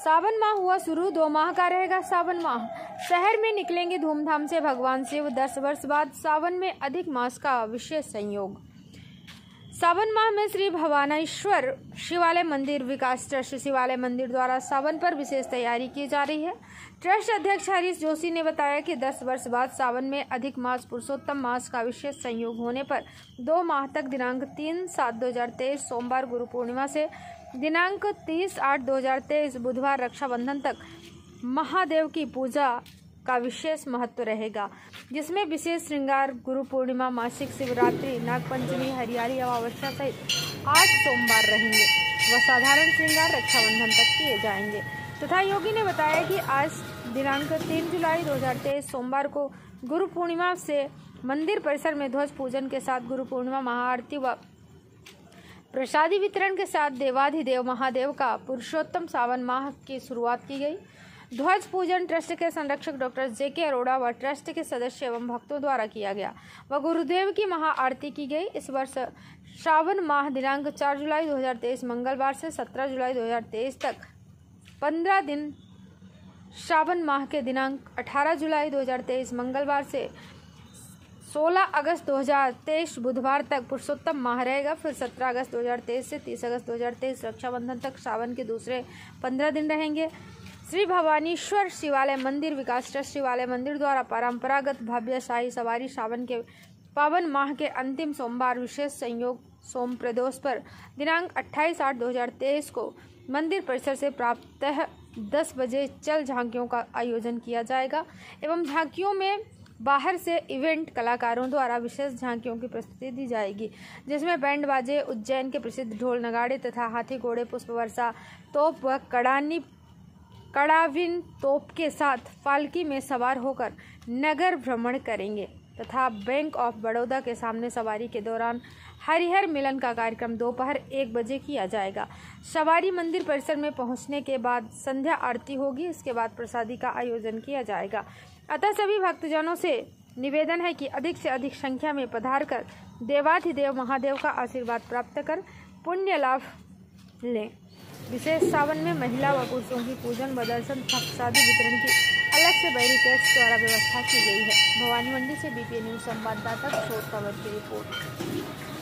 सावन माह हुआ शुरू, 2 माह का रहेगा सावन माह। शहर में निकलेंगे धूमधाम से भगवान शिव, 10 वर्ष बाद सावन में अधिक मास का विशेष संयोग। सावन माह में श्री भवानेश्वर शिवालय मंदिर विकास ट्रस्ट शिवालय मंदिर द्वारा सावन पर विशेष तैयारी की जा रही है। ट्रस्ट अध्यक्ष हरीश जोशी ने बताया कि 10 वर्ष बाद सावन में अधिक मास पुरुषोत्तम मास का विशेष संयोग होने पर 2 माह तक दिनांक 3/7/2023 सोमवार गुरु पूर्णिमा से दिनांक 30/8/2023 बुधवार रक्षाबंधन तक महादेव की पूजा का विशेष महत्व रहेगा, जिसमें विशेष श्रृंगार गुरु पूर्णिमा, मासिक शिवरात्रि, नागपंचमी, हरियाली अमावस्या सहित 8 सोमवार रहेंगे व साधारण श्रृंगार रक्षाबंधन तक किए जाएंगे। तथा योगी ने बताया कि आज दिनांक 3 जुलाई 2023 सोमवार को गुरु पूर्णिमा से मंदिर परिसर में ध्वज पूजन के साथ गुरु पूर्णिमा महाआरती व प्रसादी वितरण के साथ देवाधिदेव महादेव का पुरुषोत्तम सावन माह की शुरुआत की गई। ध्वज पूजन ट्रस्ट के संरक्षक डॉक्टर JK अरोड़ा व ट्रस्ट के सदस्य एवं भक्तों द्वारा किया गया व गुरुदेव की महाआरती की गई। इस वर्ष श्रावण माह दिनांक 4 जुलाई 2023 मंगलवार से 17 जुलाई 2023 तक 15 दिन, श्रावण माह के दिनांक 18 जुलाई 2023 मंगलवार से 16 अगस्त 2023 बुधवार तक पुरुषोत्तम माह रहेगा। फिर 17 अगस्त 2023 से 30 अगस्त 2023 रक्षाबंधन तक सावन के दूसरे 15 दिन रहेंगे। श्री भवानीश्वर शिवालय मंदिर विकास ट्रस्ट शिवालय मंदिर द्वारा परंपरागत भव्य शाही सवारी सावन के पावन माह के अंतिम सोमवार विशेष संयोग सोम प्रदोष पर दिनांक 28/8/2023 को मंदिर परिसर से प्रातः 10 बजे चल झांकियों का आयोजन किया जाएगा एवं झांकियों में बाहर से इवेंट कलाकारों द्वारा विशेष झांकियों की प्रस्तुति दी जाएगी, जिसमें बैंड बाजे, उज्जैन के प्रसिद्ध ढोल नगाड़े तथा हाथी घोड़े, पुष्प वर्षा, तोप व कड़ाविन तोप के साथ पालकी में सवार होकर नगर भ्रमण करेंगे तथा बैंक ऑफ बड़ौदा के सामने सवारी के दौरान हरिहर मिलन का कार्यक्रम दोपहर 1 बजे किया जाएगा। सवारी मंदिर परिसर में पहुंचने के बाद संध्या आरती होगी। इसके बाद प्रसादी का आयोजन किया जाएगा। अतः सभी भक्तजनों से निवेदन है कि अधिक से अधिक संख्या में पधार कर देवाधिदेव महादेव का आशीर्वाद प्राप्त कर पुण्य लाभ लें। विशेष सावन में महिला व पुरुषों की पूजन व दर्शन प्रसादी वितरण की अलग से बैरिकेड्स द्वारा व्यवस्था की गई है। भवानी मंडी से BPN न्यूज संवाददाता किशोर कंवर की रिपोर्ट।